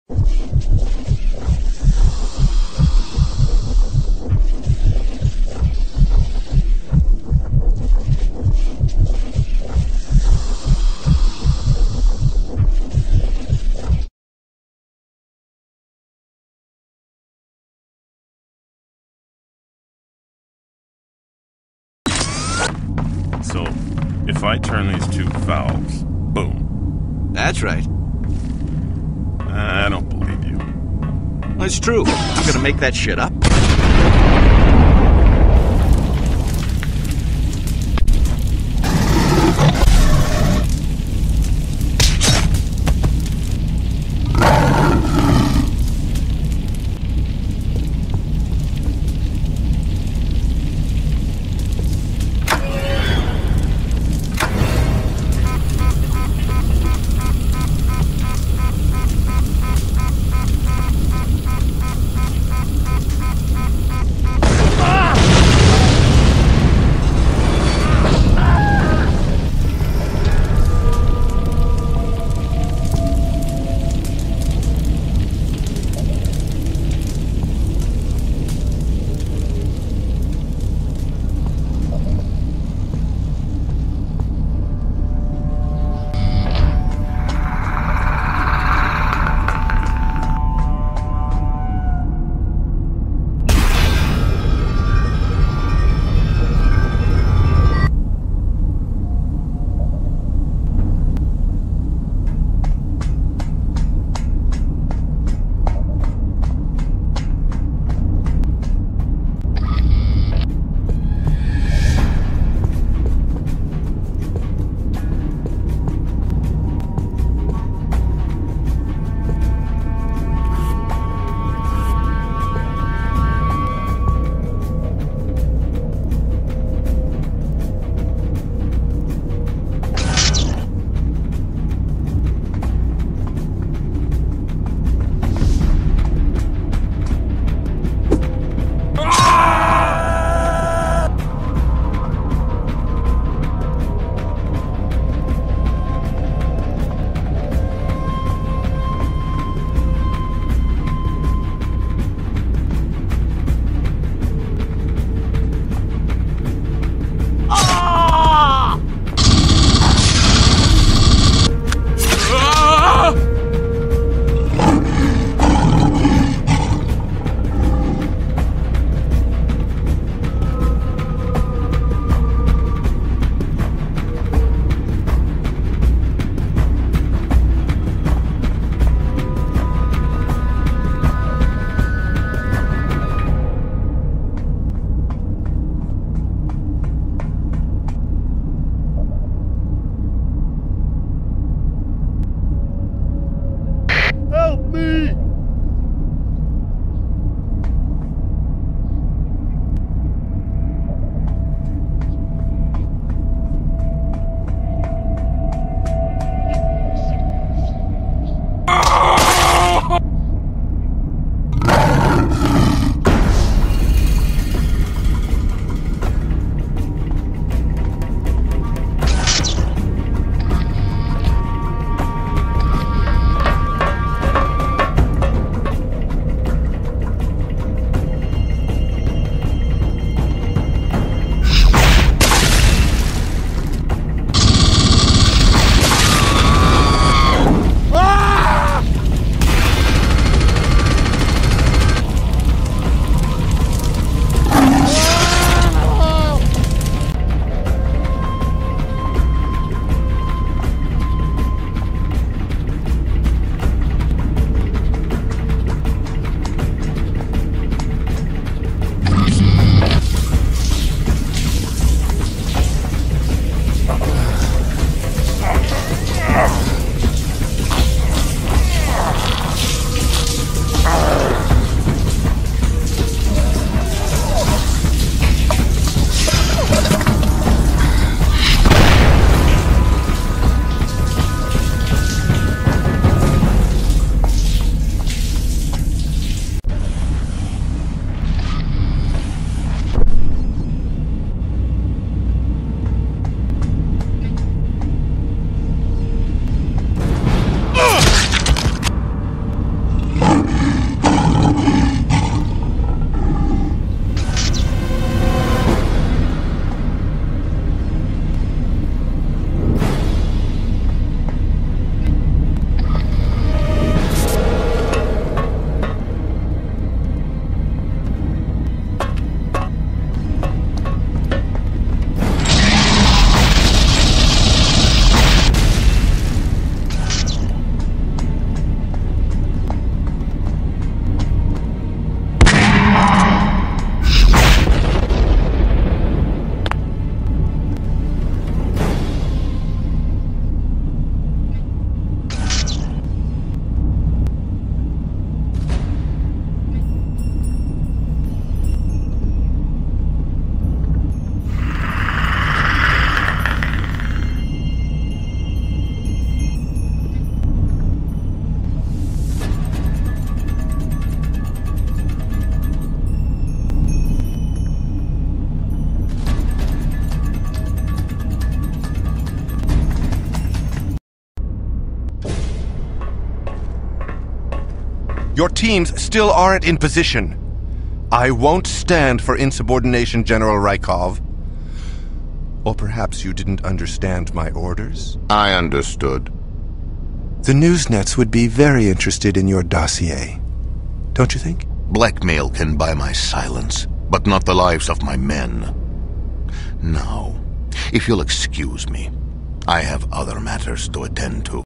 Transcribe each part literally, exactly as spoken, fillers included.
So, if I turn these two valves, boom. That's right. I don't believe you. It's true. I'm gonna make that shit up. Your teams still aren't in position. I won't stand for insubordination, General Rykov. Or perhaps you didn't understand my orders? I understood. The Newsnets would be very interested in your dossier. Don't you think? Blackmail can buy my silence, but not the lives of my men. Now, if you'll excuse me, I have other matters to attend to.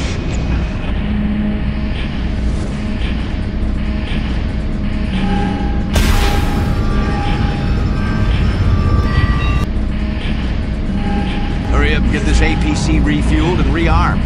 Hurry up and get this A P C refueled and rearmed.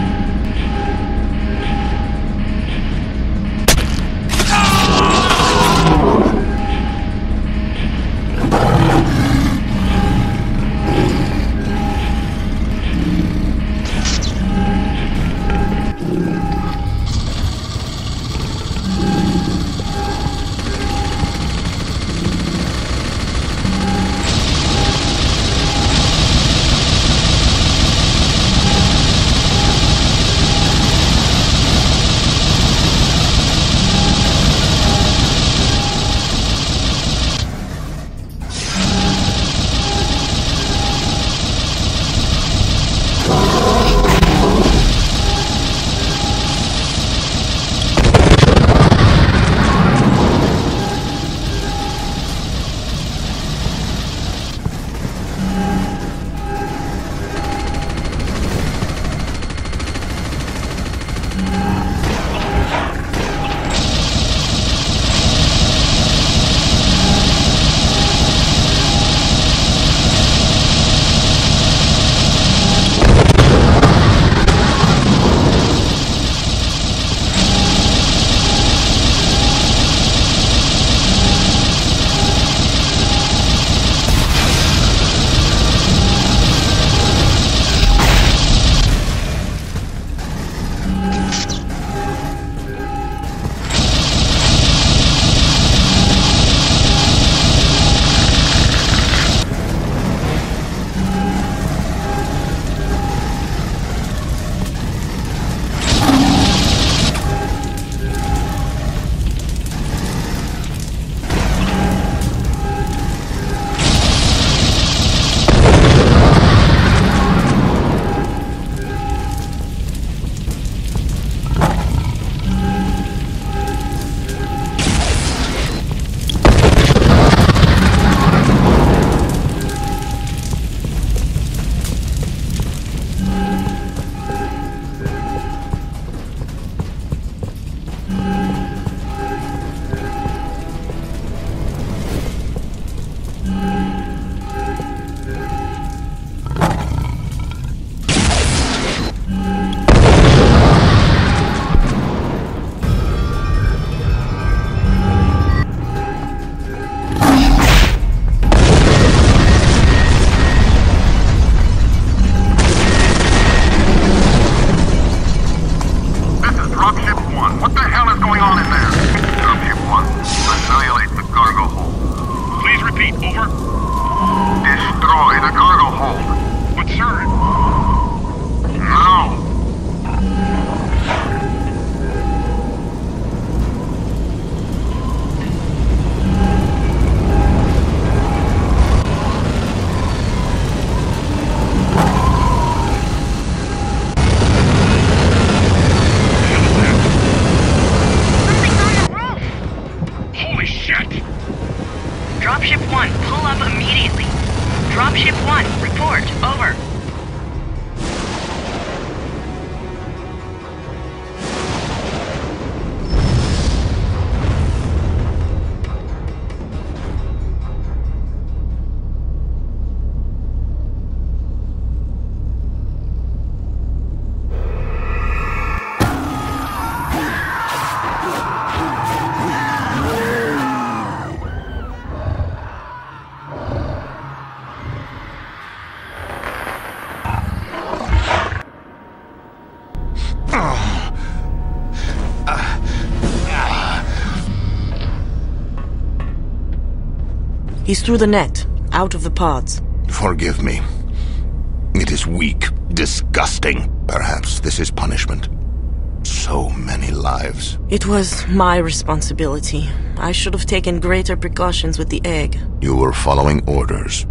He's through the net, out of the pods. Forgive me. It is weak, disgusting. Perhaps this is punishment. So So many lives. It was my responsibility. I should have taken greater precautions with the egg. You were following orders.